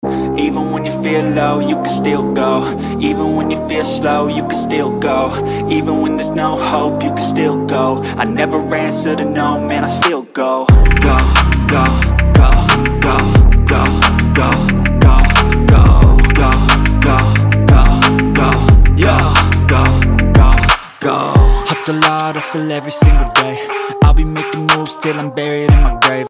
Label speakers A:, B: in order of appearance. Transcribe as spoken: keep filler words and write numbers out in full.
A: Even when you feel low, you can still go. Even when you feel slow, you can still go. Even when there's no hope, you can still go. I never answer to no, man, I still go. Go, go, go, go, go, go, go, go, go, go, go, go, yo, go, go, go. Hustle hard, hustle every single day. I'll be making moves till I'm buried in my grave.